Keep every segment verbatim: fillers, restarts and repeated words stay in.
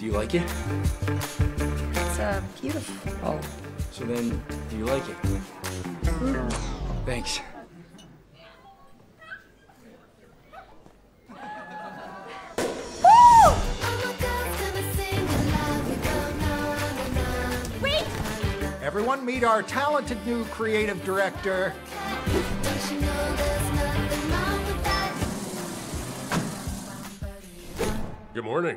Do you like it? It's uh, beautiful. So then, do you like it? Mm. Thanks. Wait! Everyone meet our talented new creative director. Good morning.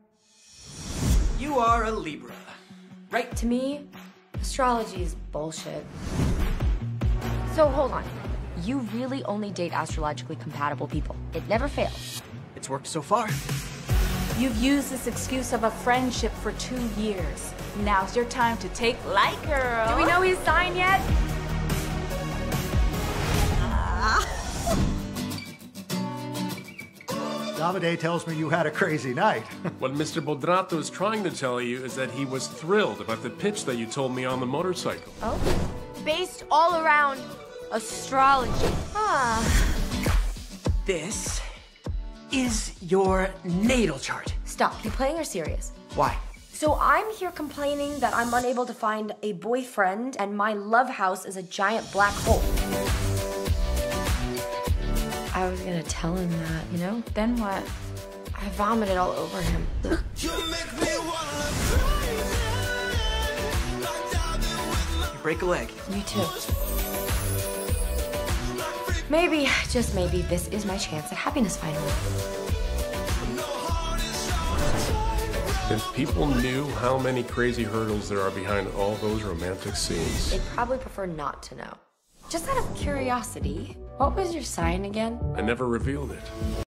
You are a Libra, right? To me, astrology is bullshit. So hold on. You really only date astrologically compatible people. It never fails. It's worked so far. You've used this excuse of a friendship for two years. Now's your time to take light, girl. Do we know his sign yet? Davide tells me you had a crazy night. What Mister Bodrato is trying to tell you is that he was thrilled about the pitch that you told me on the motorcycle. Oh? Based all around astrology. Ah. This is your natal chart. Stop. You playing or serious? Why? So I'm here complaining that I'm unable to find a boyfriend and my love house is a giant black hole. I was gonna tell him that, you know? Then what? I vomited all over him. You break a leg. You too. Maybe, just maybe, this is my chance at happiness finally. If people knew how many crazy hurdles there are behind all those romantic scenes. They'd probably prefer not to know. Just out of curiosity, what was your sign again? I never revealed it.